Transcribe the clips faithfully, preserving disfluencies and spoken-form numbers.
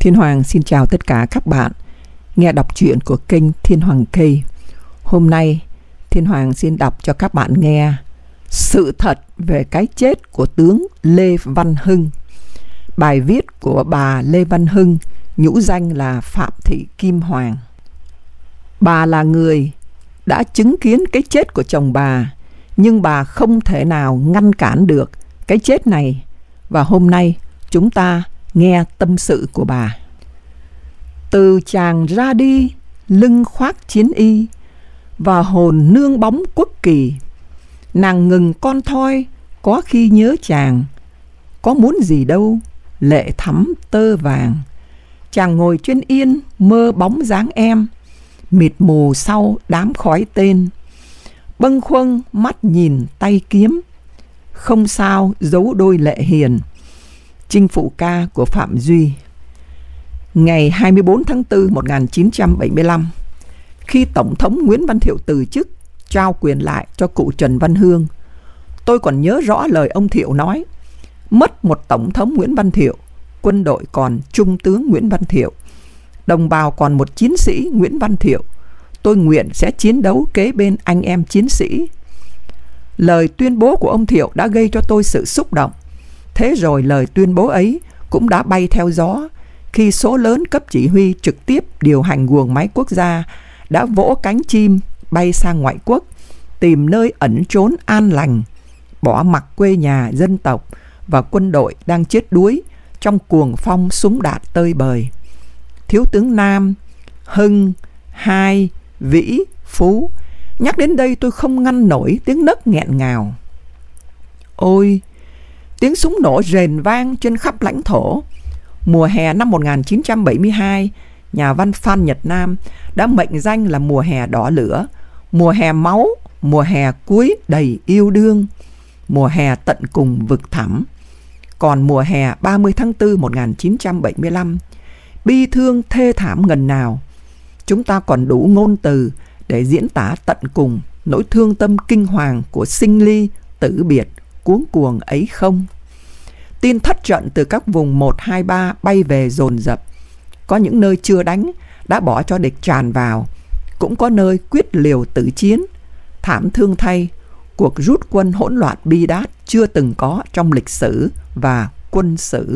Thiên Hoàng xin chào tất cả các bạn nghe đọc truyện của kênh Thiên Hoàng Cây. Hôm nay Thiên Hoàng xin đọc cho các bạn nghe sự thật về cái chết của tướng Lê Văn Hưng. Bài viết của bà Lê Văn Hưng, nhũ danh là Phạm Thị Kim Hoàng. Bà là người đã chứng kiến cái chết của chồng bà, nhưng bà không thể nào ngăn cản được cái chết này. Và hôm nay chúng ta nghe tâm sự của bà. Từ chàng ra đi, lưng khoác chiến y, và hồn nương bóng quốc kỳ. Nàng ngừng con thoi, có khi nhớ chàng, có muốn gì đâu, lệ thắm tơ vàng. Chàng ngồi trên yên, mơ bóng dáng em, mịt mù sau đám khói tên. Bâng khuâng mắt nhìn tay kiếm, không sao giấu đôi lệ hiền. Chinh phụ ca của Phạm Duy. Ngày hai mươi bốn tháng tư năm một nghìn chín trăm bảy mươi lăm, khi Tổng thống Nguyễn Văn Thiệu từ chức, trao quyền lại cho cụ Trần Văn Hương, tôi còn nhớ rõ lời ông Thiệu nói: mất một Tổng thống Nguyễn Văn Thiệu, quân đội còn Trung tướng Nguyễn Văn Thiệu, đồng bào còn một chiến sĩ Nguyễn Văn Thiệu. Tôi nguyện sẽ chiến đấu kế bên anh em chiến sĩ. Lời tuyên bố của ông Thiệu đã gây cho tôi sự xúc động. Thế rồi lời tuyên bố ấy cũng đã bay theo gió khi số lớn cấp chỉ huy trực tiếp điều hành guồng máy quốc gia đã vỗ cánh chim bay sang ngoại quốc, tìm nơi ẩn trốn an lành, bỏ mặc quê nhà dân tộc và quân đội đang chết đuối trong cuồng phong súng đạn tơi bời. Thiếu tướng Nam, Hưng, Hai, Vĩ, Phú. Nhắc đến đây tôi không ngăn nổi tiếng nấc nghẹn ngào. Ôi, tiếng súng nổ rền vang trên khắp lãnh thổ. Mùa hè năm một nghìn chín trăm bảy mươi hai, nhà văn Phan Nhật Nam đã mệnh danh là mùa hè đỏ lửa, mùa hè máu, mùa hè cuối đầy yêu đương, mùa hè tận cùng vực thẳm. Còn mùa hè ba mươi tháng tư năm một nghìn chín trăm bảy mươi lăm, bi thương thê thảm ngần nào. Chúng ta còn đủ ngôn từ để diễn tả tận cùng nỗi thương tâm kinh hoàng của sinh ly, tử biệt, cuống cuồng ấy không? Tin thất trận từ các vùng một, hai, ba bay về dồn dập. Có những nơi chưa đánh đã bỏ cho địch tràn vào, cũng có nơi quyết liều tử chiến. Thảm thương thay, cuộc rút quân hỗn loạn bi đát chưa từng có trong lịch sử và quân sử.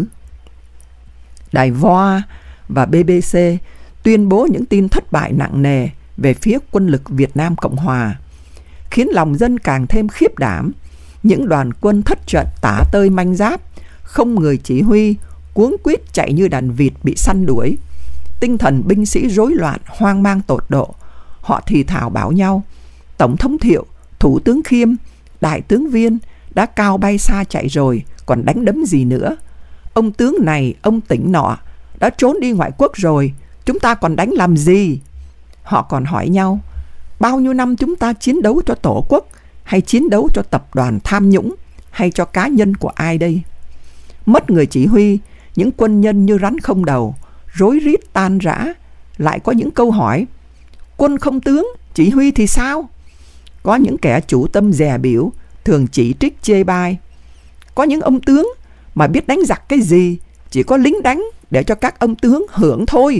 Đài vê o a và bê bê xê tuyên bố những tin thất bại nặng nề về phía quân lực Việt Nam Cộng Hòa, khiến lòng dân càng thêm khiếp đảm. Những đoàn quân thất trận tả tơi manh giáp, không người chỉ huy, cuống quýt chạy như đàn vịt bị săn đuổi. Tinh thần binh sĩ rối loạn, hoang mang tột độ. Họ thì thào bảo nhau: Tổng thống Thiệu, Thủ tướng Khiêm, Đại tướng Viên đã cao bay xa chạy rồi, còn đánh đấm gì nữa. Ông tướng này, ông tỉnh nọ đã trốn đi ngoại quốc rồi, chúng ta còn đánh làm gì? Họ còn hỏi nhau: bao nhiêu năm chúng ta chiến đấu cho Tổ quốc, hay chiến đấu cho tập đoàn tham nhũng, hay cho cá nhân của ai đây? Mất người chỉ huy, những quân nhân như rắn không đầu, rối rít tan rã. Lại có những câu hỏi: quân không tướng, chỉ huy thì sao? Có những kẻ chủ tâm dè biểu, thường chỉ trích chê bai. Có những ông tướng mà biết đánh giặc cái gì, chỉ có lính đánh để cho các ông tướng hưởng thôi.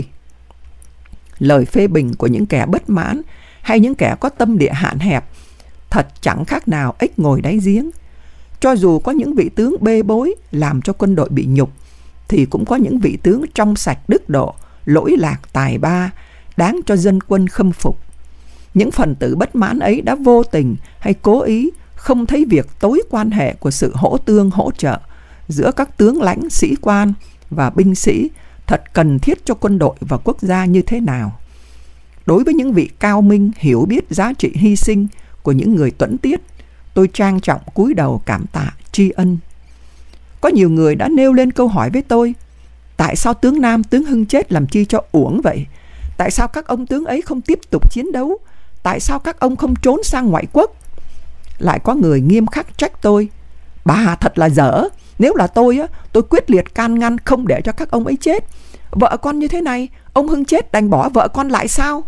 Lời phê bình của những kẻ bất mãn hay những kẻ có tâm địa hạn hẹp thật chẳng khác nào ếch ngồi đáy giếng. Cho dù có những vị tướng bê bối làm cho quân đội bị nhục, thì cũng có những vị tướng trong sạch đức độ, lỗi lạc tài ba, đáng cho dân quân khâm phục. Những phần tử bất mãn ấy đã vô tình hay cố ý không thấy việc tối quan hệ của sự hỗ tương hỗ trợ giữa các tướng lãnh, sĩ quan và binh sĩ thật cần thiết cho quân đội và quốc gia như thế nào. Đối với những vị cao minh hiểu biết giá trị hy sinh của những người tuẫn tiết, tôi trang trọng cúi đầu cảm tạ tri ân. Có nhiều người đã nêu lên câu hỏi với tôi: tại sao tướng Nam, tướng Hưng chết làm chi cho uổng vậy? Tại sao các ông tướng ấy không tiếp tục chiến đấu? Tại sao các ông không trốn sang ngoại quốc? Lại có người nghiêm khắc trách tôi: bà thật là dở, nếu là tôi á, tôi quyết liệt can ngăn không để cho các ông ấy chết. Vợ con như thế này, ông Hưng chết đành bỏ vợ con lại sao?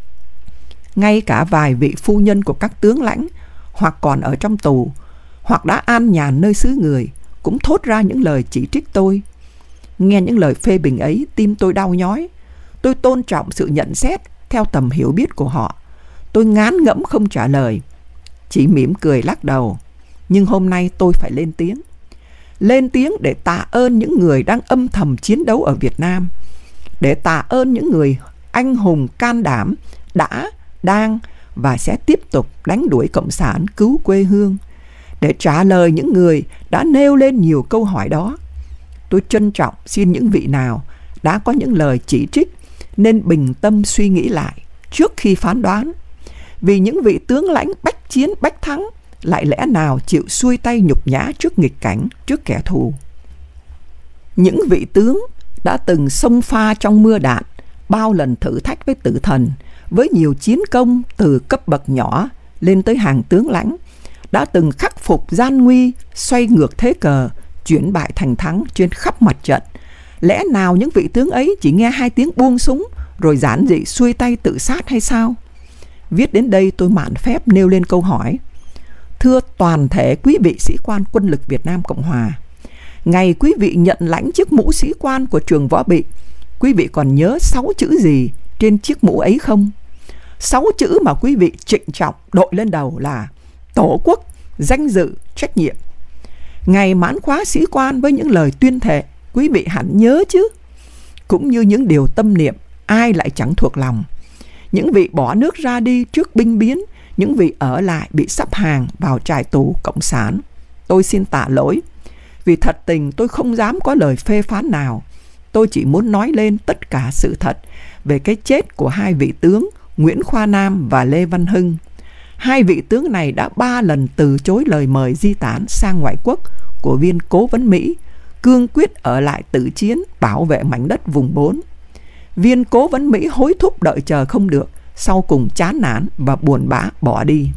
Ngay cả vài vị phu nhân của các tướng lãnh hoặc còn ở trong tù, hoặc đã an nhàn nơi xứ người, cũng thốt ra những lời chỉ trích tôi. Nghe những lời phê bình ấy, tim tôi đau nhói. Tôi tôn trọng sự nhận xét theo tầm hiểu biết của họ. Tôi ngán ngẩm không trả lời, chỉ mỉm cười lắc đầu. Nhưng hôm nay tôi phải lên tiếng. Lên tiếng để tạ ơn những người đang âm thầm chiến đấu ở Việt Nam, để tạ ơn những người anh hùng can đảm đã, đang và sẽ tiếp tục đánh đuổi Cộng sản, cứu quê hương, để trả lời những người đã nêu lên nhiều câu hỏi đó. Tôi trân trọng xin những vị nào đã có những lời chỉ trích nên bình tâm suy nghĩ lại trước khi phán đoán. Vì những vị tướng lãnh bách chiến bách thắng lại lẽ nào chịu xuôi tay nhục nhã trước nghịch cảnh, trước kẻ thù. Những vị tướng đã từng xông pha trong mưa đạn, bao lần thử thách với tử thần, với nhiều chiến công từ cấp bậc nhỏ lên tới hàng tướng lãnh, đã từng khắc phục gian nguy, xoay ngược thế cờ, chuyển bại thành thắng trên khắp mặt trận. Lẽ nào những vị tướng ấy chỉ nghe hai tiếng buông súng rồi giản dị xuôi tay tự sát hay sao? Viết đến đây tôi mạn phép nêu lên câu hỏi. Thưa toàn thể quý vị sĩ quan quân lực Việt Nam Cộng Hòa, ngày quý vị nhận lãnh chiếc mũ sĩ quan của trường Võ Bị, quý vị còn nhớ sáu chữ gì trên chiếc mũ ấy không? Sáu chữ mà quý vị trịnh trọng đội lên đầu là Tổ quốc, danh dự, trách nhiệm. Ngày mãn khóa sĩ quan với những lời tuyên thệ, quý vị hẳn nhớ chứ? Cũng như những điều tâm niệm, ai lại chẳng thuộc lòng. Những vị bỏ nước ra đi trước binh biến, những vị ở lại bị sắp hàng vào trại tù Cộng sản. Tôi xin tạ lỗi, vì thật tình tôi không dám có lời phê phán nào. Tôi chỉ muốn nói lên tất cả sự thật về cái chết của hai vị tướng Nguyễn Khoa Nam và Lê Văn Hưng. Hai vị tướng này đã ba lần từ chối lời mời di tản sang ngoại quốc của viên cố vấn Mỹ, cương quyết ở lại tử chiến bảo vệ mảnh đất vùng bốn. Viên cố vấn Mỹ hối thúc đợi chờ không được, sau cùng chán nản và buồn bã bỏ đi.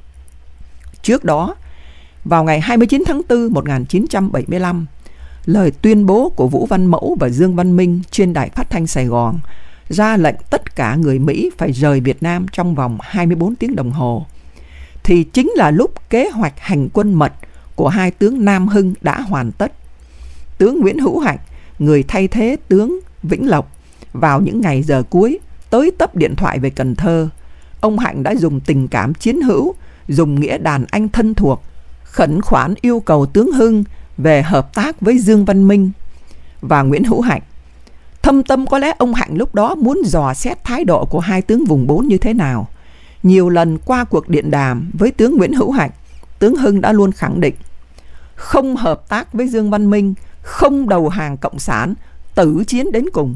Trước đó, vào ngày hai mươi chín tháng tư năm một nghìn chín trăm bảy mươi lăm, lời tuyên bố của Vũ Văn Mẫu và Dương Văn Minh trên đài phát thanh Sài Gòn ra lệnh tất cả người Mỹ phải rời Việt Nam trong vòng hai mươi bốn tiếng đồng hồ, thì chính là lúc kế hoạch hành quân mật của hai tướng Nam Hưng đã hoàn tất. Tướng Nguyễn Hữu Hạnh, người thay thế tướng Vĩnh Lộc, vào những ngày giờ cuối tới tấp điện thoại về Cần Thơ. Ông Hạnh đã dùng tình cảm chiến hữu, dùng nghĩa đàn anh thân thuộc, khẩn khoản yêu cầu tướng Hưng về hợp tác với Dương Văn Minh và Nguyễn Hữu Hạnh. Thâm tâm có lẽ ông Hạnh lúc đó muốn dò xét thái độ của hai tướng vùng bốn như thế nào. Nhiều lần qua cuộc điện đàm với tướng Nguyễn Hữu Hạnh, tướng Hưng đã luôn khẳng định không hợp tác với Dương Văn Minh, không đầu hàng Cộng sản, tử chiến đến cùng.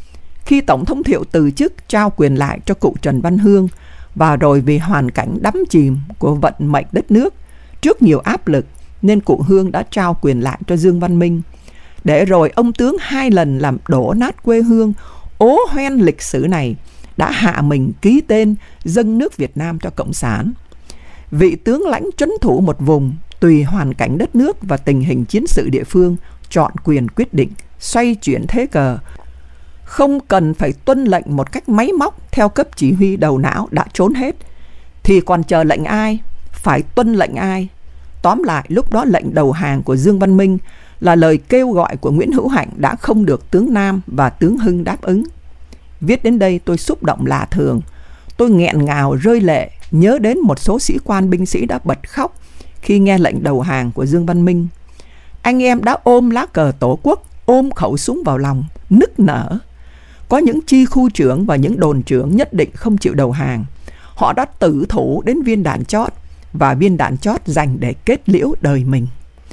Khi Tổng thống Thiệu từ chức trao quyền lại cho cụ Trần Văn Hương, và rồi vì hoàn cảnh đắm chìm của vận mệnh đất nước, trước nhiều áp lực nên cụ Hương đã trao quyền lại cho Dương Văn Minh. Để rồi ông tướng hai lần làm đổ nát quê hương, ố hoen lịch sử này, đã hạ mình ký tên dâng nước Việt Nam cho Cộng sản. Vị tướng lãnh trấn thủ một vùng, tùy hoàn cảnh đất nước và tình hình chiến sự địa phương, chọn quyền quyết định, xoay chuyển thế cờ, không cần phải tuân lệnh một cách máy móc theo cấp chỉ huy đầu não đã trốn hết, thì còn chờ lệnh ai, phải tuân lệnh ai. Tóm lại, lúc đó lệnh đầu hàng của Dương Văn Minh là lời kêu gọi của Nguyễn Hữu Hạnh đã không được tướng Nam và tướng Hưng đáp ứng. Viết đến đây tôi xúc động lạ thường. Tôi nghẹn ngào rơi lệ, nhớ đến một số sĩ quan binh sĩ đã bật khóc khi nghe lệnh đầu hàng của Dương Văn Minh. Anh em đã ôm lá cờ Tổ quốc, ôm khẩu súng vào lòng, nức nở. Có những chi khu trưởng và những đồn trưởng nhất định không chịu đầu hàng. Họ đã tử thủ đến viên đạn chót, và viên đạn chót dành để kết liễu đời mình.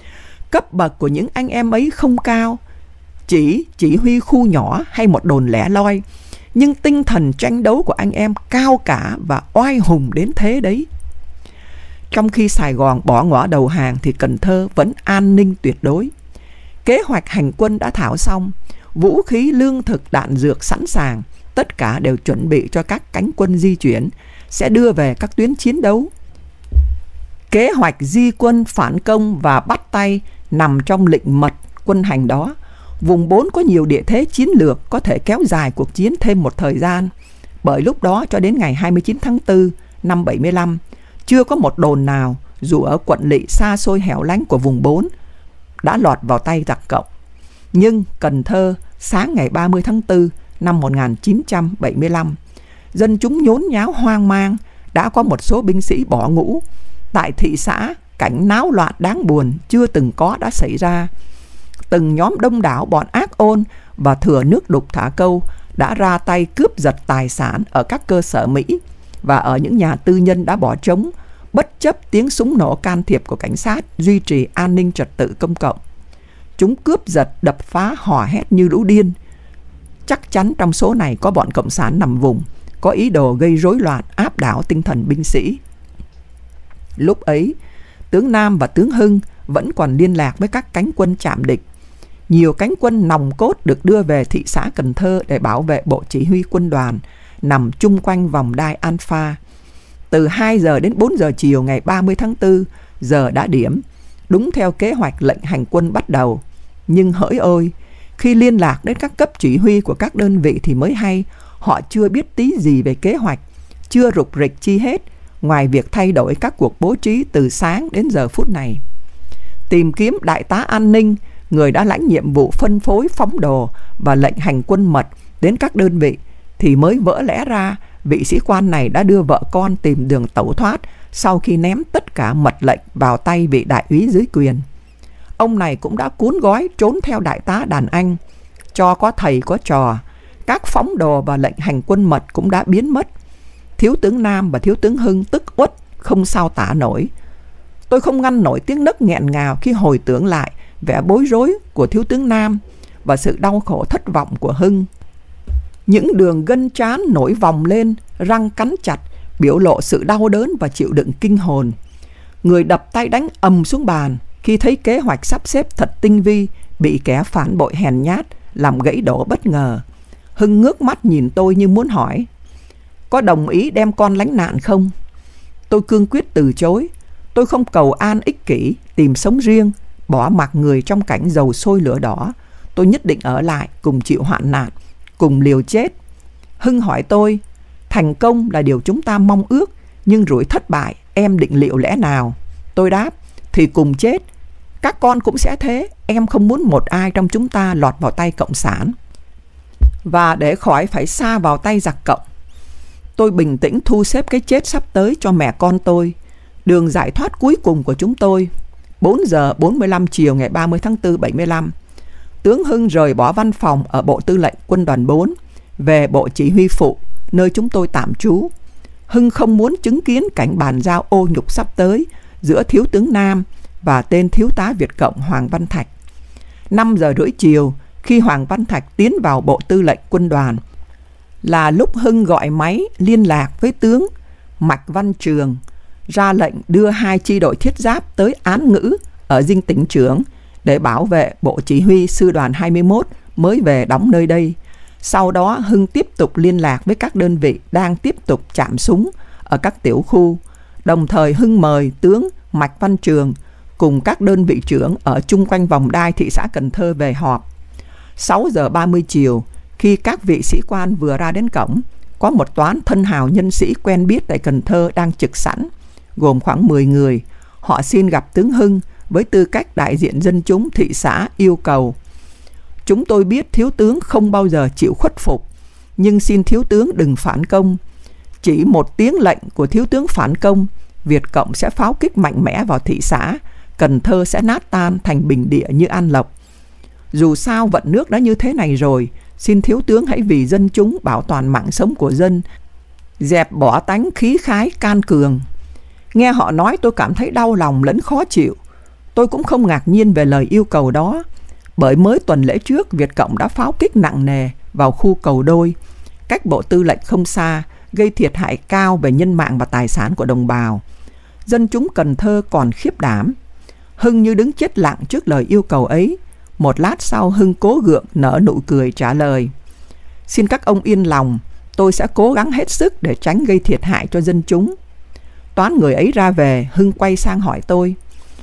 Cấp bậc của những anh em ấy không cao, chỉ chỉ huy khu nhỏ hay một đồn lẻ loi, nhưng tinh thần tranh đấu của anh em cao cả và oai hùng đến thế đấy. Trong khi Sài Gòn bỏ ngỏ đầu hàng thì Cần Thơ vẫn an ninh tuyệt đối. Kế hoạch hành quân đã thảo xong, vũ khí, lương thực, đạn dược sẵn sàng, tất cả đều chuẩn bị cho các cánh quân di chuyển, sẽ đưa về các tuyến chiến đấu. Kế hoạch di quân phản công và bắt tay nằm trong lệnh mật quân hành đó. Vùng bốn có nhiều địa thế chiến lược, có thể kéo dài cuộc chiến thêm một thời gian. Bởi lúc đó cho đến ngày hai mươi chín tháng tư năm bảy mươi lăm, chưa có một đồn nào, dù ở quận lỵ xa xôi hẻo lánh của vùng bốn, đã lọt vào tay giặc Cộng. Nhưng Cần Thơ, sáng ngày ba mươi tháng tư năm một nghìn chín trăm bảy mươi lăm, dân chúng nhốn nháo hoang mang, đã có một số binh sĩ bỏ ngũ. Tại thị xã, cảnh náo loạn đáng buồn chưa từng có đã xảy ra. Từng nhóm đông đảo bọn ác ôn và thừa nước đục thả câu đã ra tay cướp giật tài sản ở các cơ sở Mỹ và ở những nhà tư nhân đã bỏ trống, bất chấp tiếng súng nổ can thiệp của cảnh sát duy trì an ninh trật tự công cộng. Chúng cướp giật, đập phá, hò hét như lũ điên. Chắc chắn trong số này có bọn cộng sản nằm vùng, có ý đồ gây rối loạn, áp đảo tinh thần binh sĩ. Lúc ấy, tướng Nam và tướng Hưng vẫn còn liên lạc với các cánh quân chạm địch. Nhiều cánh quân nòng cốt được đưa về thị xã Cần Thơ để bảo vệ bộ chỉ huy quân đoàn nằm chung quanh vòng đai Alpha. Từ hai giờ đến bốn giờ chiều ngày ba mươi tháng tư, giờ đã điểm, đúng theo kế hoạch lệnh hành quân bắt đầu. Nhưng hỡi ôi, khi liên lạc đến các cấp chỉ huy của các đơn vị thì mới hay, họ chưa biết tí gì về kế hoạch, chưa rục rịch chi hết, ngoài việc thay đổi các cuộc bố trí từ sáng đến giờ phút này. Tìm kiếm đại tá an ninh, người đã lãnh nhiệm vụ phân phối phóng đồ và lệnh hành quân mật đến các đơn vị, thì mới vỡ lẽ ra vị sĩ quan này đã đưa vợ con tìm đường tẩu thoát sau khi ném tất cả mật lệnh vào tay vị đại úy dưới quyền. Ông này cũng đã cuốn gói trốn theo đại tá đàn anh. Cho có thầy có trò, các phóng đồ và lệnh hành quân mật cũng đã biến mất. Thiếu tướng Nam và thiếu tướng Hưng tức uất không sao tả nổi. Tôi không ngăn nổi tiếng nấc nghẹn ngào khi hồi tưởng lại vẻ bối rối của thiếu tướng Nam và sự đau khổ thất vọng của Hưng. Những đường gân trán nổi vòng lên, răng cắn chặt, biểu lộ sự đau đớn và chịu đựng kinh hồn. Người đập tay đánh ầm xuống bàn khi thấy kế hoạch sắp xếp thật tinh vi bị kẻ phản bội hèn nhát làm gãy đổ bất ngờ. Hưng ngước mắt nhìn tôi như muốn hỏi: có đồng ý đem con lánh nạn không? Tôi cương quyết từ chối. Tôi không cầu an ích kỷ, tìm sống riêng, bỏ mặc người trong cảnh dầu sôi lửa đỏ. Tôi nhất định ở lại cùng chịu hoạn nạn, cùng liều chết. Hưng hỏi tôi: thành công là điều chúng ta mong ước, nhưng rủi thất bại em định liệu lẽ nào? Tôi đáp: thì cùng chết. Các con cũng sẽ thế. Em không muốn một ai trong chúng ta lọt vào tay cộng sản, và để khỏi phải sa vào tay giặc cộng. Tôi bình tĩnh thu xếp cái chết sắp tới cho mẹ con tôi. Đường giải thoát cuối cùng của chúng tôi. Bốn giờ bốn mươi lăm chiều ngày ba mươi tháng tư bảy mươi lăm, tướng Hưng rời bỏ văn phòng ở Bộ Tư lệnh Quân đoàn bốn về Bộ Chỉ huy Phụ, nơi chúng tôi tạm trú. Hưng không muốn chứng kiến cảnh bàn giao ô nhục sắp tới giữa thiếu tướng Nam và tên thiếu tá Việt Cộng Hoàng Văn Thạch. Năm giờ rưỡi chiều, khi Hoàng Văn Thạch tiến vào Bộ Tư lệnh Quân đoàn, là lúc Hưng gọi máy liên lạc với tướng Mạch Văn Trường, ra lệnh đưa hai chi đội thiết giáp tới Án Ngữ ở Dinh Tỉnh Trưởng để bảo vệ Bộ Chỉ huy Sư đoàn hai mươi mốt mới về đóng nơi đây. Sau đó Hưng tiếp tục liên lạc với các đơn vị đang tiếp tục chạm súng ở các tiểu khu. Đồng thời Hưng mời tướng Mạch Văn Trường cùng các đơn vị trưởng ở chung quanh vòng đai thị xã Cần Thơ về họp. Sáu giờ ba mươi chiều, khi các vị sĩ quan vừa ra đến cổng, có một toán thân hào nhân sĩ quen biết tại Cần Thơ đang trực sẵn, gồm khoảng mười người. Họ xin gặp tướng Hưng với tư cách đại diện dân chúng thị xã, yêu cầu: chúng tôi biết thiếu tướng không bao giờ chịu khuất phục, nhưng xin thiếu tướng đừng phản công. Chỉ một tiếng lệnh của thiếu tướng phản công, Việt Cộng sẽ pháo kích mạnh mẽ vào thị xã, Cần Thơ sẽ nát tan thành bình địa như An Lộc. Dù sao vận nước đã như thế này rồi, xin thiếu tướng hãy vì dân chúng bảo toàn mạng sống của dân, dẹp bỏ tánh khí khái can cường. Nghe họ nói tôi cảm thấy đau lòng lẫn khó chịu. Tôi cũng không ngạc nhiên về lời yêu cầu đó, bởi mới tuần lễ trước Việt Cộng đã pháo kích nặng nề vào khu Cầu Đôi, cách Bộ Tư lệnh không xa, gây thiệt hại cao về nhân mạng và tài sản của đồng bào. Dân chúng Cần Thơ còn khiếp đảm. Hưng như đứng chết lặng trước lời yêu cầu ấy. Một lát sau, Hưng cố gượng nở nụ cười trả lời: xin các ông yên lòng, tôi sẽ cố gắng hết sức để tránh gây thiệt hại cho dân chúng. Toán người ấy ra về, Hưng quay sang hỏi tôi: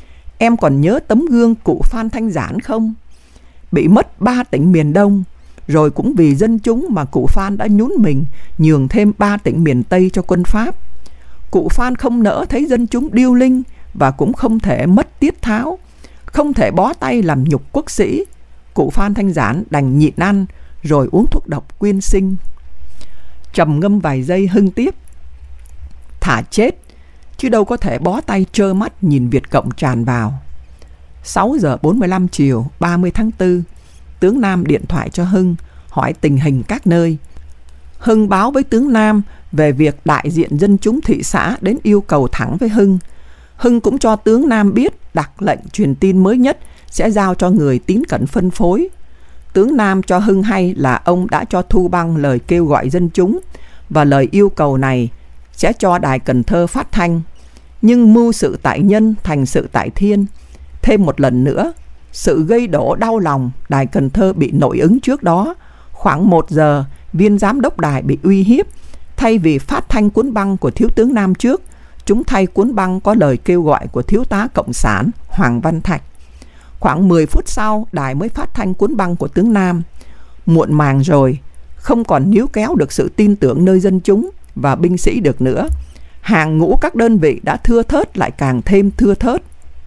em còn nhớ tấm gương cụ Phan Thanh Giản không? Bị mất ba tỉnh miền Đông, rồi cũng vì dân chúng mà cụ Phan đã nhún mình nhường thêm ba tỉnh miền Tây cho quân Pháp. Cụ Phan không nỡ thấy dân chúng điêu linh và cũng không thể mất tiết tháo, không thể bó tay làm nhục quốc sĩ. Cụ Phan Thanh Giản đành nhịn ăn rồi uống thuốc độc quyên sinh. Trầm ngâm vài giây Hưng tiếp: Thả chết, chứ đâu có thể bó tay trơ mắt nhìn Việt Cộng tràn vào. Sáu giờ bốn mươi lăm chiều ba mươi tháng tư, tướng Nam điện thoại cho Hưng hỏi tình hình các nơi. Hưng báo với tướng Nam về việc đại diện dân chúng thị xã đến yêu cầu thẳng với Hưng. Hưng cũng cho tướng Nam biết đặt lệnh truyền tin mới nhất sẽ giao cho người tín cẩn phân phối. Tướng Nam cho Hưng hay là ông đã cho thu băng lời kêu gọi dân chúng, và lời yêu cầu này sẽ cho Đài Cần Thơ phát thanh. Nhưng mưu sự tại nhân thành sự tại thiên. Thêm một lần nữa, sự gây đổ đau lòng Đài Cần Thơ bị nội ứng trước đó. Khoảng một giờ, viên giám đốc đài bị uy hiếp. Thay vì phát thanh cuốn băng của thiếu tướng Nam trước, chúng thay cuốn băng có lời kêu gọi của thiếu tá Cộng sản Hoàng Văn Thạch. Khoảng mười phút sau, đài mới phát thanh cuốn băng của tướng Nam. Muộn màng rồi, không còn níu kéo được sự tin tưởng nơi dân chúng và binh sĩ được nữa. Hàng ngũ các đơn vị đã thưa thớt lại càng thêm thưa thớt.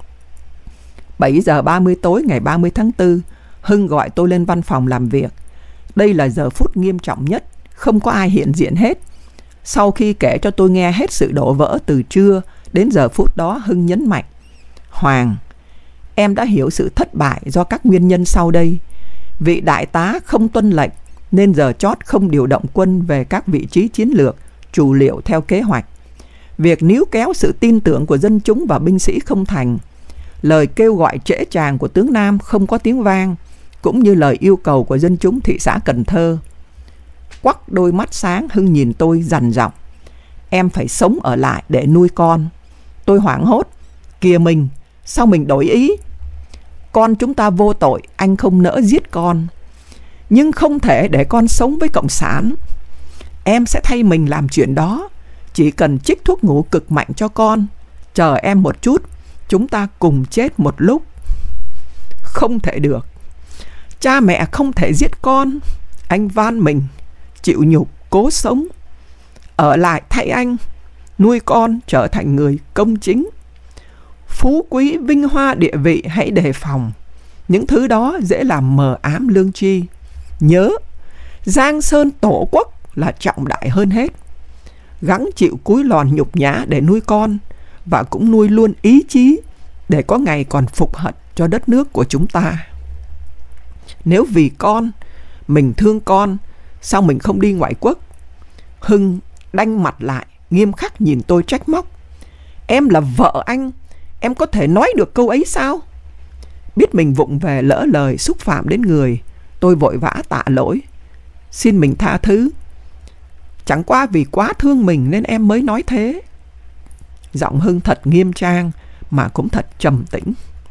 bảy giờ ba mươi tối ngày ba mươi tháng tư, Hưng gọi tôi lên văn phòng làm việc. Đây là giờ phút nghiêm trọng nhất, không có ai hiện diện hết. Sau khi kể cho tôi nghe hết sự đổ vỡ từ trưa đến giờ phút đó, Hưng nhấn mạnh: Hoàng, em đã hiểu sự thất bại do các nguyên nhân sau đây. Vị đại tá không tuân lệnh nên giờ chót không điều động quân về các vị trí chiến lược, chủ liệu theo kế hoạch. Việc níu kéo sự tin tưởng của dân chúng và binh sĩ không thành. Lời kêu gọi trễ tràng của tướng Nam không có tiếng vang, cũng như lời yêu cầu của dân chúng thị xã Cần Thơ. Quắc đôi mắt sáng, Hưng nhìn tôi dằn giọng: Em phải sống ở lại để nuôi con. Tôi hoảng hốt: Kìa mình, sao mình đổi ý? Con chúng ta vô tội, anh không nỡ giết con. Nhưng không thể để con sống với Cộng sản. Em sẽ thay mình làm chuyện đó. Chỉ cần chích thuốc ngủ cực mạnh cho con. Chờ em một chút, chúng ta cùng chết một lúc. Không thể được. Cha mẹ không thể giết con. Anh van mình, chịu nhục, cố sống. Ở lại thay anh, nuôi con trở thành người công chính. Phú quý, vinh hoa, địa vị hãy đề phòng. Những thứ đó dễ làm mờ ám lương tri. Nhớ, giang sơn tổ quốc là trọng đại hơn hết. Gắng chịu cúi lòn nhục nhã để nuôi con, và cũng nuôi luôn ý chí để có ngày còn phục hận cho đất nước của chúng ta. Nếu vì con, mình thương con, sao mình không đi ngoại quốc? Hưng đanh mặt lại, nghiêm khắc nhìn tôi trách móc: Em là vợ anh, em có thể nói được câu ấy sao? Biết mình vụng về lỡ lời xúc phạm đến người, tôi vội vã tạ lỗi: Xin mình tha thứ. Chẳng qua vì quá thương mình nên em mới nói thế. Giọng Hưng thật nghiêm trang mà cũng thật trầm tĩnh.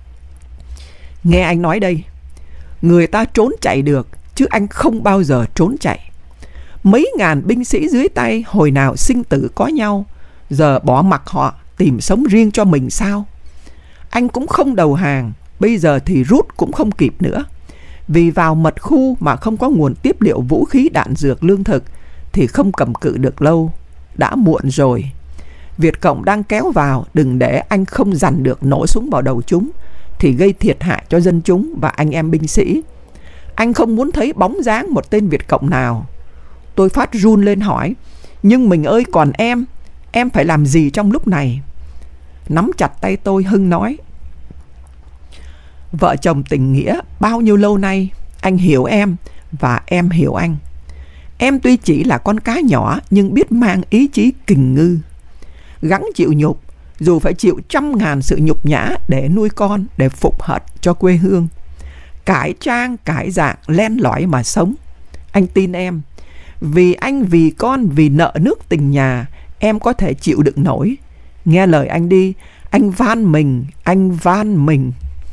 Nghe anh nói đây, người ta trốn chạy được, chứ anh không bao giờ trốn chạy. Mấy ngàn binh sĩ dưới tay hồi nào sinh tử có nhau, giờ bỏ mặc họ tìm sống riêng cho mình sao? Anh cũng không đầu hàng, bây giờ thì rút cũng không kịp nữa. Vì vào mật khu mà không có nguồn tiếp liệu vũ khí đạn dược lương thực thì không cầm cự được lâu. Đã muộn rồi. Việt Cộng đang kéo vào, đừng để anh không dằn được nổ súng vào đầu chúng thì gây thiệt hại cho dân chúng và anh em binh sĩ. Anh không muốn thấy bóng dáng một tên Việt Cộng nào. Tôi phát run lên hỏi: Nhưng mình ơi, còn em, em phải làm gì trong lúc này? Nắm chặt tay tôi, Hưng nói: Vợ chồng tình nghĩa bao nhiêu lâu nay, anh hiểu em và em hiểu anh. Em tuy chỉ là con cá nhỏ nhưng biết mang ý chí kình ngư. Gắng chịu nhục, dù phải chịu trăm ngàn sự nhục nhã để nuôi con, để phục hận cho quê hương. Cải trang, cải dạng, len lỏi mà sống. Anh tin em. Vì anh, vì con, vì nợ nước tình nhà, em có thể chịu đựng nổi. Nghe lời anh đi, anh van mình, anh van mình.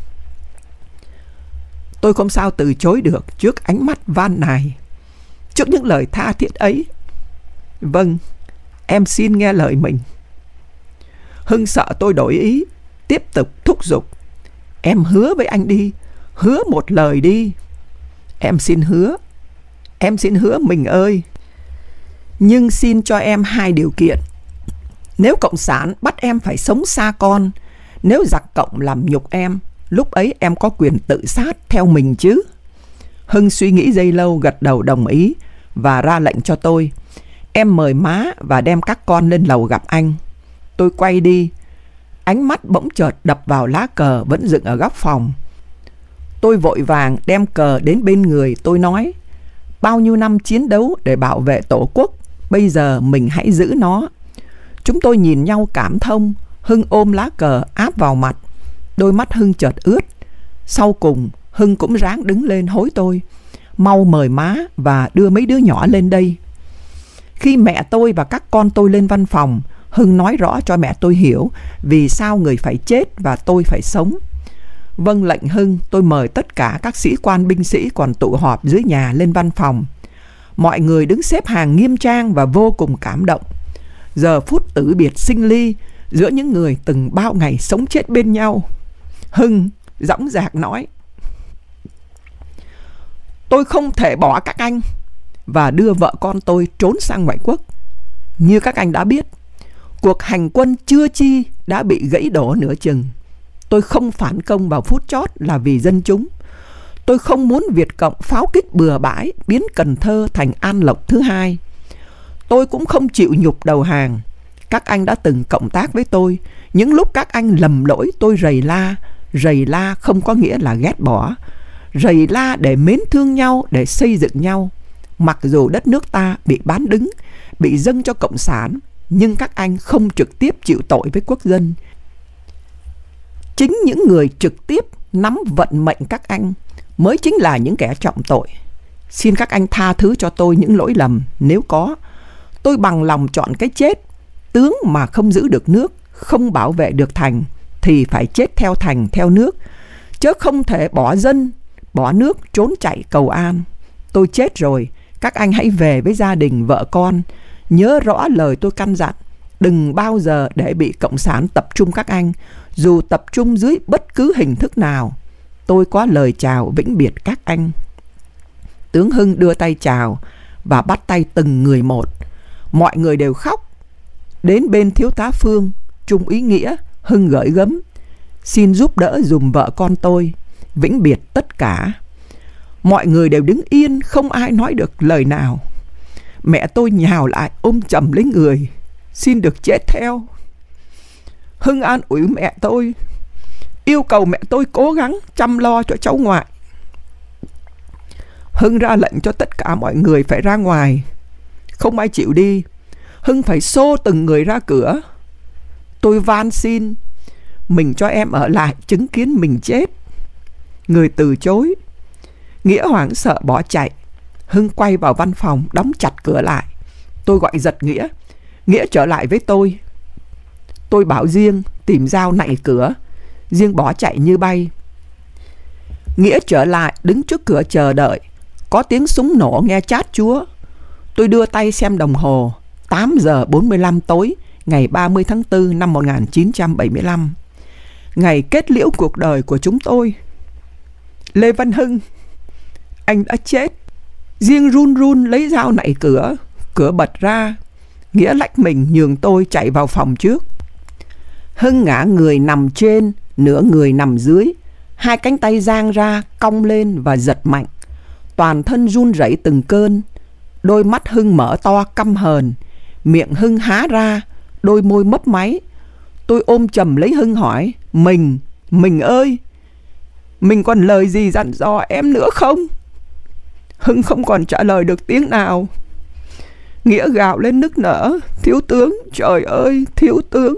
Tôi không sao từ chối được trước ánh mắt van nài, trước những lời tha thiết ấy. Vâng, em xin nghe lời mình. Hưng sợ tôi đổi ý, tiếp tục thúc giục: Em hứa với anh đi, hứa một lời đi. Em xin hứa, em xin hứa mình ơi. Nhưng xin cho em hai điều kiện. Nếu Cộng sản bắt em phải sống xa con, nếu giặc Cộng làm nhục em, lúc ấy em có quyền tự sát theo mình chứ. Hưng suy nghĩ giây lâu, gật đầu đồng ý và ra lệnh cho tôi: em mời má và đem các con lên lầu gặp anh. Tôi quay đi, ánh mắt bỗng chợt đập vào lá cờ vẫn dựng ở góc phòng. Tôi vội vàng đem cờ đến bên người. Tôi nói: bao nhiêu năm chiến đấu để bảo vệ Tổ quốc, bây giờ mình hãy giữ nó. Chúng tôi nhìn nhau cảm thông. Hưng ôm lá cờ áp vào mặt. Đôi mắt Hưng chợt ướt. Sau cùng Hưng cũng ráng đứng lên hối tôi: mau mời má và đưa mấy đứa nhỏ lên đây. Khi mẹ tôi và các con tôi lên văn phòng, Hưng nói rõ cho mẹ tôi hiểu vì sao người phải chết và tôi phải sống. Vâng lệnh Hưng, tôi mời tất cả các sĩ quan binh sĩ còn tụ họp dưới nhà lên văn phòng. Mọi người đứng xếp hàng nghiêm trang và vô cùng cảm động. Giờ phút tử biệt sinh ly giữa những người từng bao ngày sống chết bên nhau. Hưng dõng dạc nói: tôi không thể bỏ các anh và đưa vợ con tôi trốn sang ngoại quốc. Như các anh đã biết, cuộc hành quân chưa chi đã bị gãy đổ nửa chừng. Tôi không phản công vào phút chót là vì dân chúng. Tôi không muốn Việt Cộng pháo kích bừa bãi biến Cần Thơ thành An Lộc thứ hai. Tôi cũng không chịu nhục đầu hàng. Các anh đã từng cộng tác với tôi. Những lúc các anh lầm lỗi tôi rầy la. Rầy la không có nghĩa là ghét bỏ. Rầy la để mến thương nhau, để xây dựng nhau. Mặc dù đất nước ta bị bán đứng, bị dâng cho Cộng sản, nhưng các anh không trực tiếp chịu tội với quốc dân. Chính những người trực tiếp nắm vận mệnh các anh mới chính là những kẻ trọng tội. Xin các anh tha thứ cho tôi những lỗi lầm nếu có. Tôi bằng lòng chọn cái chết. Tướng mà không giữ được nước, không bảo vệ được thành thì phải chết theo thành theo nước, chứ không thể bỏ dân, bỏ nước trốn chạy cầu an. Tôi chết rồi, các anh hãy về với gia đình vợ con. Nhớ rõ lời tôi căn dặn, đừng bao giờ để bị Cộng sản tập trung các anh, dù tập trung dưới bất cứ hình thức nào. Tôi có lời chào vĩnh biệt các anh. Tướng Hưng đưa tay chào và bắt tay từng người một. Mọi người đều khóc. Đến bên thiếu tá Phương, trung úy Nghĩa, Hưng gửi gắm: xin giúp đỡ dùm vợ con tôi, vĩnh biệt tất cả. Mọi người đều đứng yên, không ai nói được lời nào. Mẹ tôi nhào lại ôm chầm lấy người: xin được chết theo. Hưng an ủi mẹ tôi, yêu cầu mẹ tôi cố gắng chăm lo cho cháu ngoại. Hưng ra lệnh cho tất cả mọi người phải ra ngoài. Không ai chịu đi. Hưng phải xô từng người ra cửa. Tôi van xin: mình cho em ở lại chứng kiến mình chết. Người từ chối. Nghĩa hoảng sợ bỏ chạy. Hưng quay vào văn phòng đóng chặt cửa lại. Tôi gọi giật Nghĩa. Nghĩa trở lại với tôi. Tôi bảo Diêng tìm dao nạy cửa. Diêng bỏ chạy như bay. Nghĩa trở lại đứng trước cửa chờ đợi. Có tiếng súng nổ nghe chát chúa. Tôi đưa tay xem đồng hồ. Tám giờ bốn mươi lăm tối ngày ba mươi tháng tư năm một nghìn chín trăm bảy mươi lăm. Ngày kết liễu cuộc đời của chúng tôi. Lê Văn Hưng, anh đã chết. Diêng run run lấy dao nạy cửa. Cửa bật ra. Nghĩa lách mình nhường tôi chạy vào phòng trước. Hưng ngã người nằm trên, nửa người nằm dưới. Hai cánh tay giang ra, cong lên và giật mạnh. Toàn thân run rẩy từng cơn. Đôi mắt Hưng mở to căm hờn. Miệng Hưng há ra, đôi môi mấp máy. Tôi ôm chầm lấy Hưng hỏi: Mình, mình ơi, mình còn lời gì dặn dò em nữa không? Hưng không còn trả lời được tiếng nào. Nghĩa gào lên nức nở: thiếu tướng, trời ơi, thiếu tướng.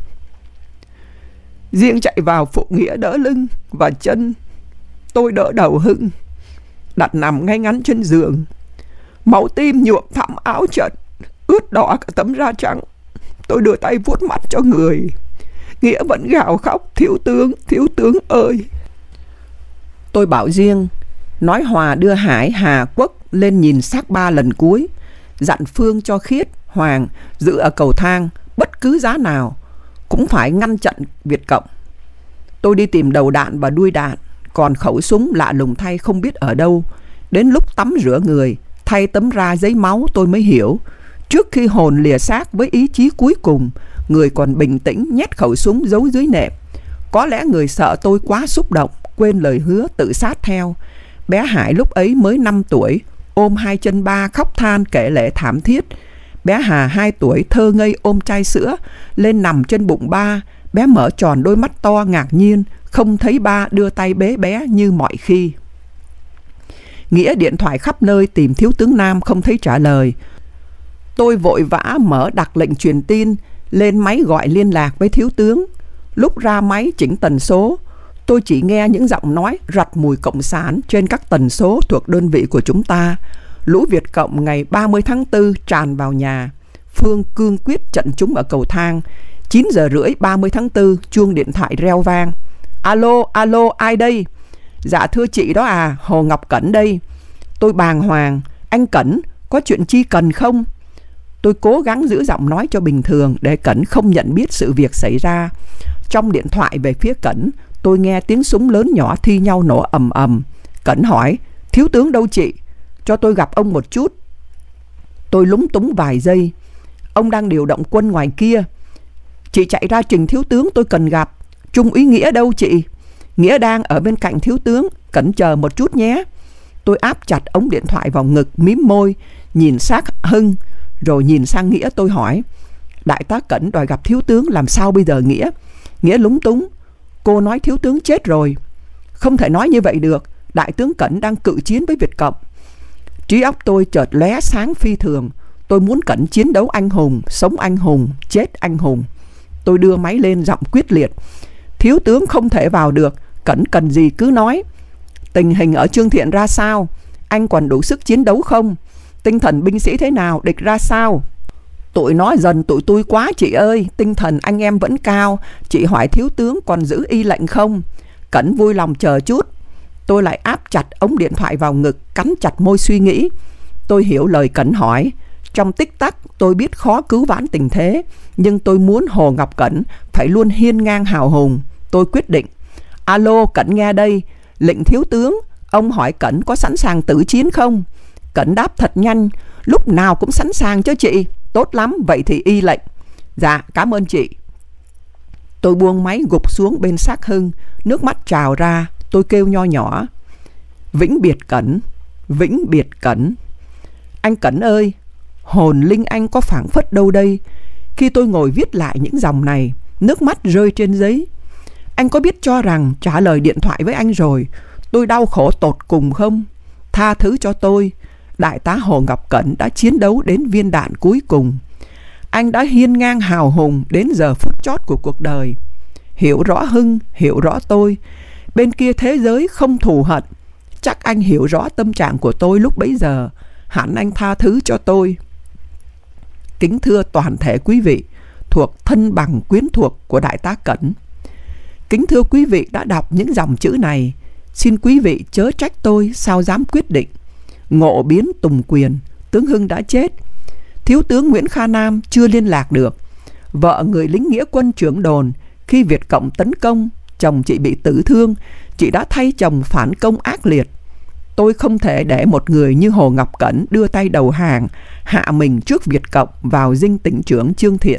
Diêng chạy vào phụ Nghĩa đỡ lưng và chân. Tôi đỡ đầu Hưng, đặt nằm ngay ngắn trên giường. Máu tim nhuộm thẳm áo trận, ướt đỏ cả tấm da trắng. Tôi đưa tay vuốt mặt cho người. Nghĩa vẫn gào khóc: thiếu tướng, thiếu tướng ơi. Tôi bảo Diêng nói Hòa đưa Hải, Hà, Quốc lên nhìn xác ba lần cuối. Dặn Phương cho Khiết, Hoàng giữ ở cầu thang, bất cứ giá nào cũng phải ngăn chặn Việt Cộng. Tôi đi tìm đầu đạn và đuôi đạn. Còn khẩu súng lạ lùng thay không biết ở đâu. Đến lúc tắm rửa người, thay tấm ra giấy máu, tôi mới hiểu. Trước khi hồn lìa xác với ý chí cuối cùng, người còn bình tĩnh nhét khẩu súng giấu dưới nệm. Có lẽ người sợ tôi quá xúc động, quên lời hứa tự sát theo. Bé Hải lúc ấy mới năm tuổi, ôm hai chân ba khóc than kể lể thảm thiết. Bé Hà hai tuổi thơ ngây ôm chai sữa lên nằm trên bụng ba. Bé mở tròn đôi mắt to ngạc nhiên, không thấy ba đưa tay bế bé như mọi khi. Nghĩa điện thoại khắp nơi tìm thiếu tướng Nam không thấy trả lời. Tôi vội vã mở đặt lệnh truyền tin, lên máy gọi liên lạc với thiếu tướng. Lúc ra máy chỉnh tần số, tôi chỉ nghe những giọng nói rặt mùi cộng sản trên các tần số thuộc đơn vị của chúng ta. Lũ Việt Cộng ngày ba mươi tháng tư tràn vào nhà. Phương cương quyết trận chúng ở cầu thang. Chín giờ rưỡi ba mươi tháng tư, chuông điện thoại reo vang. Alo, alo, ai đây? Dạ thưa chị đó à, Hồ Ngọc Cẩn đây. Tôi bàng hoàng. Anh Cẩn, có chuyện chi cần không? Tôi cố gắng giữ giọng nói cho bình thường để Cẩn không nhận biết sự việc xảy ra. Trong điện thoại về phía Cẩn, tôi nghe tiếng súng lớn nhỏ thi nhau nổ ầm ầm. Cẩn hỏi, thiếu tướng đâu chị? Cho tôi gặp ông một chút. Tôi lúng túng vài giây. Ông đang điều động quân ngoài kia. Chị chạy ra trình thiếu tướng tôi cần gặp. Trung úy Nghĩa đâu chị? Nghĩa đang ở bên cạnh thiếu tướng. Cẩn chờ một chút nhé. Tôi áp chặt ống điện thoại vào ngực, mím môi, nhìn sát Hưng, rồi nhìn sang Nghĩa. Tôi hỏi, đại tá Cẩn đòi gặp thiếu tướng, làm sao bây giờ Nghĩa? Nghĩa lúng túng. Cô nói thiếu tướng chết rồi. Không thể nói như vậy được. Đại tướng Cẩn đang cự chiến với Việt Cộng. Trí óc tôi chợt lóe sáng phi thường. Tôi muốn Cẩn chiến đấu anh hùng, sống anh hùng, chết anh hùng. Tôi đưa máy lên giọng quyết liệt. Thiếu tướng không thể vào được. Cẩn cần gì cứ nói. Tình hình ở Trương Thiện ra sao? Anh còn đủ sức chiến đấu không? Tinh thần binh sĩ thế nào? Địch ra sao? Tụi nói dần tụi tôi quá chị ơi. Tinh thần anh em vẫn cao. Chị hỏi thiếu tướng còn giữ y lệnh không? Cẩn vui lòng chờ chút. Tôi lại áp chặt ống điện thoại vào ngực, cắn chặt môi suy nghĩ. Tôi hiểu lời Cẩn hỏi. Trong tích tắc tôi biết khó cứu vãn tình thế, nhưng tôi muốn Hồ Ngọc Cẩn phải luôn hiên ngang hào hùng. Tôi quyết định. Alo, Cẩn nghe đây. Lệnh thiếu tướng, ông hỏi Cẩn có sẵn sàng tử chiến không? Cẩn đáp thật nhanh. Lúc nào cũng sẵn sàng cho chị. Tốt lắm, vậy thì y lệnh. Dạ, cảm ơn chị. Tôi buông máy gục xuống bên xác Hưng. Nước mắt trào ra. Tôi kêu nho nhỏ. Vĩnh biệt Cẩn, vĩnh biệt Cẩn. Anh Cẩn ơi, hồn linh anh có phảng phất đâu đây? Khi tôi ngồi viết lại những dòng này, nước mắt rơi trên giấy. Anh có biết cho rằng trả lời điện thoại với anh rồi, tôi đau khổ tột cùng không? Tha thứ cho tôi. Đại tá Hồ Ngọc Cẩn đã chiến đấu đến viên đạn cuối cùng. Anh đã hiên ngang hào hùng đến giờ phút chót của cuộc đời. Hiểu rõ Hưng, hiểu rõ tôi. Bên kia thế giới không thù hận. Chắc anh hiểu rõ tâm trạng của tôi lúc bấy giờ. Hẳn anh tha thứ cho tôi. Kính thưa toàn thể quý vị thuộc thân bằng quyến thuộc của đại tá Cẩn. Kính thưa quý vị đã đọc những dòng chữ này. Xin quý vị chớ trách tôi sao dám quyết định. Ngộ biến tùng quyền, tướng Hưng đã chết. Thiếu tướng Nguyễn Kha Nam chưa liên lạc được. Vợ người lính nghĩa quân trưởng đồn khi Việt Cộng tấn công, chồng chị bị tử thương. Chị đã thay chồng phản công ác liệt. Tôi không thể để một người như Hồ Ngọc Cẩn đưa tay đầu hàng, hạ mình trước Việt Cộng vào dinh tỉnh trưởng Trương Thiện.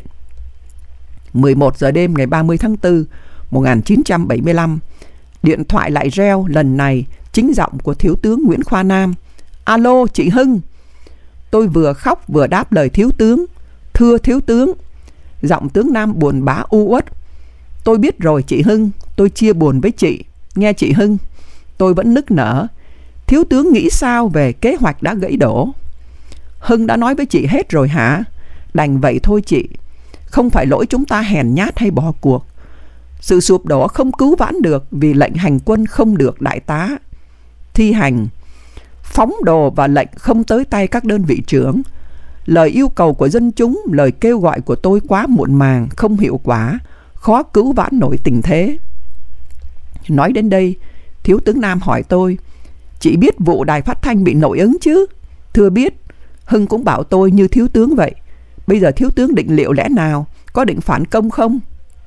mười một giờ đêm ngày ba mươi tháng tư một nghìn chín trăm bảy mươi lăm, điện thoại lại reo, lần này chính giọng của thiếu tướng Nguyễn Khoa Nam. Alo, chị Hưng. Tôi vừa khóc vừa đáp lời thiếu tướng. Thưa thiếu tướng. Giọng tướng Nam buồn bã u uất. Tôi biết rồi chị Hưng, tôi chia buồn với chị. Nghe chị Hưng. Tôi vẫn nức nở. Thiếu tướng nghĩ sao về kế hoạch đã gãy đổ? Hưng đã nói với chị hết rồi hả? Đành vậy thôi chị. Không phải lỗi chúng ta hèn nhát hay bỏ cuộc. Sự sụp đổ không cứu vãn được vì lệnh hành quân không được đại tá thi hành. Phóng đồ và lệnh không tới tay các đơn vị trưởng. Lời yêu cầu của dân chúng, lời kêu gọi của tôi quá muộn màng, không hiệu quả, khó cứu vãn nổi tình thế. Nói đến đây, thiếu tướng Nam hỏi tôi, chị biết vụ đài phát thanh bị nội ứng chứ? Thưa biết. Hưng cũng bảo tôi như thiếu tướng vậy. Bây giờ thiếu tướng định liệu lẽ nào? Có định phản công không?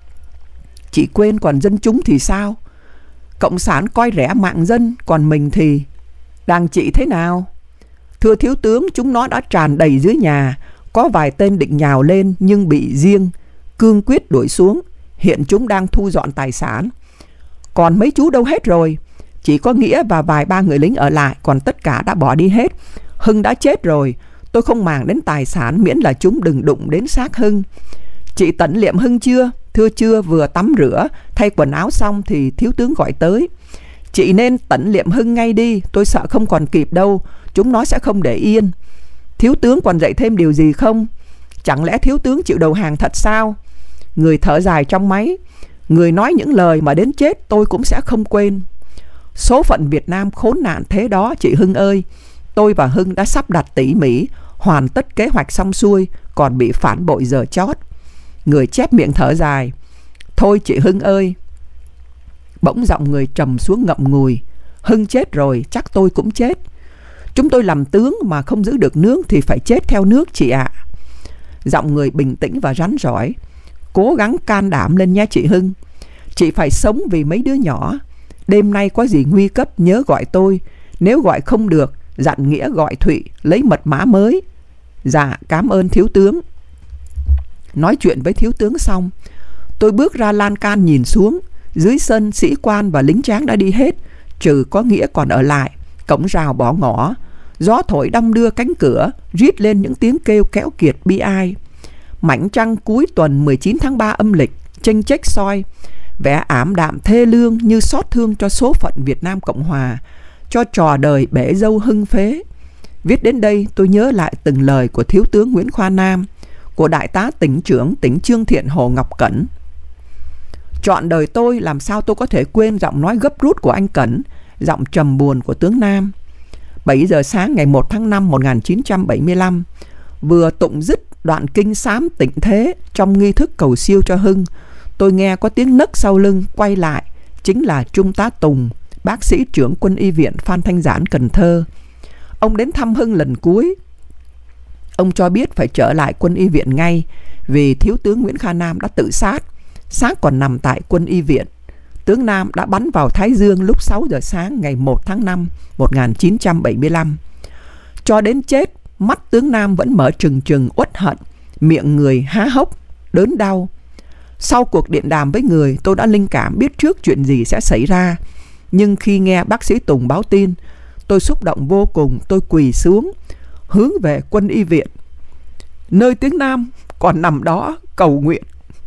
Chị quên còn dân chúng thì sao? Cộng sản coi rẻ mạng dân, còn mình thì... Đảng chị thế nào? Thưa thiếu tướng, chúng nó đã tràn đầy dưới nhà. Có vài tên định nhào lên nhưng bị riêng cương quyết đuổi xuống. Hiện chúng đang thu dọn tài sản. Còn mấy chú đâu hết rồi? Chỉ có Nghĩa và vài ba người lính ở lại, còn tất cả đã bỏ đi hết. Hưng đã chết rồi. Tôi không màng đến tài sản, miễn là chúng đừng đụng đến xác Hưng. Chị tẩn liệm Hưng chưa? Thưa chưa, vừa tắm rửa, thay quần áo xong thì thiếu tướng gọi tới. Chị nên tẩn liệm Hưng ngay đi, tôi sợ không còn kịp đâu, chúng nó sẽ không để yên. Thiếu tướng còn dạy thêm điều gì không? Chẳng lẽ thiếu tướng chịu đầu hàng thật sao? Người thở dài trong máy. Người nói những lời mà đến chết tôi cũng sẽ không quên. Số phận Việt Nam khốn nạn thế đó chị Hưng ơi. Tôi và Hưng đã sắp đặt tỉ mỉ, hoàn tất kế hoạch xong xuôi, còn bị phản bội giờ chót. Người chép miệng thở dài. Thôi chị Hưng ơi. Bỗng giọng người trầm xuống ngậm ngùi. Hưng chết rồi, chắc tôi cũng chết. Chúng tôi làm tướng mà không giữ được nước thì phải chết theo nước chị ạ. À. Giọng người bình tĩnh và rắn rỏi. Cố gắng can đảm lên nha chị Hưng. Chị phải sống vì mấy đứa nhỏ. Đêm nay có gì nguy cấp nhớ gọi tôi. Nếu gọi không được, dặn Nghĩa gọi Thụy lấy mật mã mới. Dạ, cảm ơn thiếu tướng. Nói chuyện với thiếu tướng xong, tôi bước ra lan can nhìn xuống. Dưới sân sĩ quan và lính tráng đã đi hết, trừ có Nghĩa còn ở lại. Cổng rào bỏ ngỏ. Gió thổi đong đưa cánh cửa, rít lên những tiếng kêu kẽo kiệt bi ai. Mảnh trăng cuối tuần mười chín tháng ba âm lịch chênh chếch soi, vẻ ảm đạm thê lương như xót thương cho số phận Việt Nam Cộng Hòa, cho trò đời bể dâu Hưng phế. Viết đến đây tôi nhớ lại từng lời của thiếu tướng Nguyễn Khoa Nam, của đại tá tỉnh trưởng tỉnh Chương Thiện Hồ Ngọc Cẩn. Trọn đời tôi làm sao tôi có thể quên giọng nói gấp rút của anh Cẩn, giọng trầm buồn của tướng Nam. Bảy giờ sáng ngày một tháng năm một nghìn chín trăm bảy mươi lăm, vừa tụng dứt đoạn kinh sám tịnh thế trong nghi thức cầu siêu cho Hưng, tôi nghe có tiếng nấc sau lưng. Quay lại, chính là Trung tá Tùng, bác sĩ trưởng Quân y viện Phan Thanh Giản, Cần Thơ. Ông đến thăm Hưng lần cuối. Ông cho biết phải trở lại Quân y viện ngay vì thiếu tướng Nguyễn Kha Nam đã tự sát. Xác còn nằm tại Quân y viện. Tướng Nam đã bắn vào thái dương lúc sáu giờ sáng ngày một tháng năm một nghìn chín trăm bảy mươi lăm. Cho đến chết, mắt tướng Nam vẫn mở trừng trừng uất hận, miệng người há hốc, đớn đau. Sau cuộc điện đàm với người, tôi đã linh cảm biết trước chuyện gì sẽ xảy ra. Nhưng khi nghe bác sĩ Tùng báo tin, tôi xúc động vô cùng. Tôi quỳ xuống, hướng về Quân y viện, nơi tiếng Nam còn nằm đó cầu nguyện.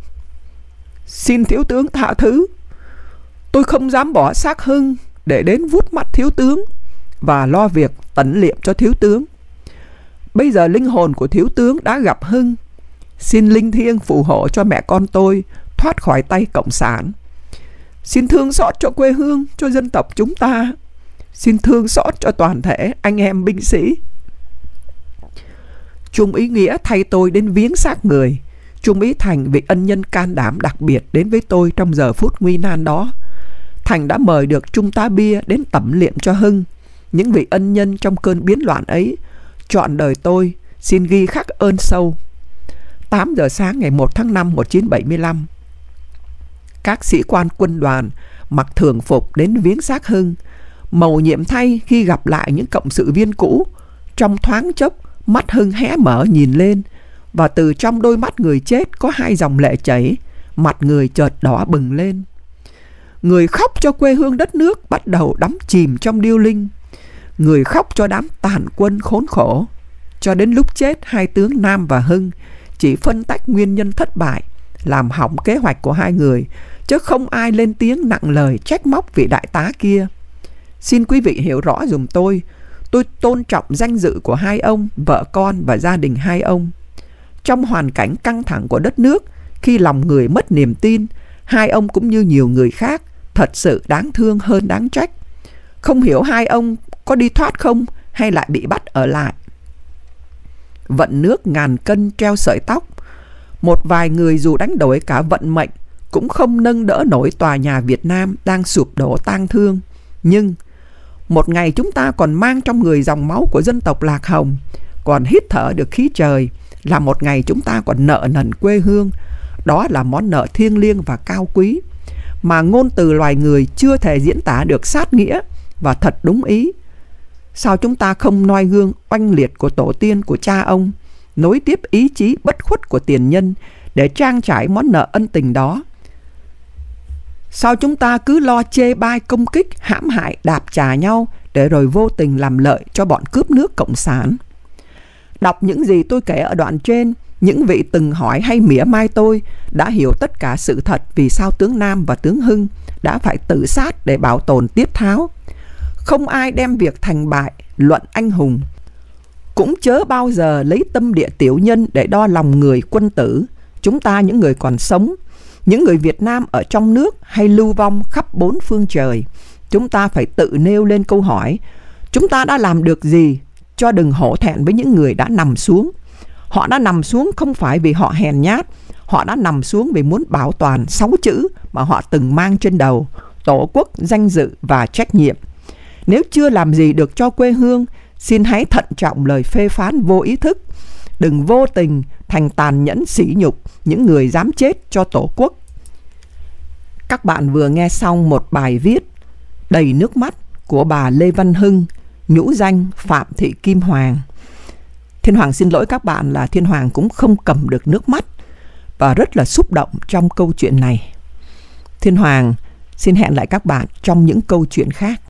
Xin thiếu tướng tha thứ. Tôi không dám bỏ xác Hưng để đến vuốt mắt thiếu tướng và lo việc tẩn liệm cho thiếu tướng. Bây giờ linh hồn của thiếu tướng đã gặp Hưng. Xin linh thiêng phù hộ cho mẹ con tôi thoát khỏi tay Cộng sản. Xin thương xót cho quê hương, cho dân tộc chúng ta. Xin thương xót cho toàn thể anh em binh sĩ. Trung úy Nghĩa thay tôi đến viếng xác người. Trung úy Thành, vị ân nhân can đảm đặc biệt đến với tôi trong giờ phút nguy nan đó. Thành đã mời được Trung tá Bia đến tẩm liệm cho Hưng. Những vị ân nhân trong cơn biến loạn ấy, trọn đời tôi xin ghi khắc ơn sâu. Tám giờ sáng ngày một tháng năm một nghìn chín trăm bảy mươi lăm, các sĩ quan quân đoàn mặc thường phục đến viếng xác Hưng. Mầu nhiệm thay khi gặp lại những cộng sự viên cũ. Trong thoáng chốc, mắt Hưng hé mở nhìn lên, và từ trong đôi mắt người chết có hai dòng lệ chảy. Mặt người chợt đỏ bừng lên. Người khóc cho quê hương đất nước bắt đầu đắm chìm trong điêu linh. Người khóc cho đám tàn quân khốn khổ. Cho đến lúc chết, hai tướng Nam và Hưng chỉ phân tách nguyên nhân thất bại, làm hỏng kế hoạch của hai người, chứ không ai lên tiếng nặng lời trách móc vị đại tá kia. Xin quý vị hiểu rõ dùm tôi, tôi tôn trọng danh dự của hai ông, vợ con và gia đình hai ông. Trong hoàn cảnh căng thẳng của đất nước, khi lòng người mất niềm tin, hai ông cũng như nhiều người khác thật sự đáng thương hơn đáng trách. Không hiểu hai ông có đi thoát không hay lại bị bắt ở lại. Vận nước ngàn cân treo sợi tóc. Một vài người dù đánh đổi cả vận mệnh cũng không nâng đỡ nổi tòa nhà Việt Nam đang sụp đổ tang thương. Nhưng một ngày chúng ta còn mang trong người dòng máu của dân tộc Lạc Hồng, còn hít thở được khí trời, là một ngày chúng ta còn nợ nần quê hương. Đó là món nợ thiêng liêng và cao quý, mà ngôn từ loài người chưa thể diễn tả được sát nghĩa và thật đúng ý. Sao chúng ta không noi gương oanh liệt của tổ tiên, của cha ông, nối tiếp ý chí bất khuất của tiền nhân để trang trải món nợ ân tình đó? Sao chúng ta cứ lo chê bai công kích, hãm hại, đạp chà nhau để rồi vô tình làm lợi cho bọn cướp nước cộng sản? Đọc những gì tôi kể ở đoạn trên, những vị từng hỏi hay mỉa mai tôi đã hiểu tất cả sự thật vì sao tướng Nam và tướng Hưng đã phải tự sát để bảo tồn Tiết Tháo. Không ai đem việc thành bại, luận anh hùng. Cũng chớ bao giờ lấy tâm địa tiểu nhân để đo lòng người quân tử. Chúng ta những người còn sống, những người Việt Nam ở trong nước hay lưu vong khắp bốn phương trời, chúng ta phải tự nêu lên câu hỏi: chúng ta đã làm được gì cho đừng hổ thẹn với những người đã nằm xuống? Họ đã nằm xuống không phải vì họ hèn nhát, họ đã nằm xuống vì muốn bảo toàn sáu chữ mà họ từng mang trên đầu: tổ quốc, danh dự và trách nhiệm. Nếu chưa làm gì được cho quê hương, xin hãy thận trọng lời phê phán vô ý thức. Đừng vô tình thành tàn nhẫn sỉ nhục những người dám chết cho Tổ quốc. Các bạn vừa nghe xong một bài viết đầy nước mắt của bà Lê Văn Hưng, nhũ danh Phạm Thị Kim Hoàng. Thiên Hoàng xin lỗi các bạn là Thiên Hoàng cũng không cầm được nước mắt và rất là xúc động trong câu chuyện này. Thiên Hoàng xin hẹn lại các bạn trong những câu chuyện khác.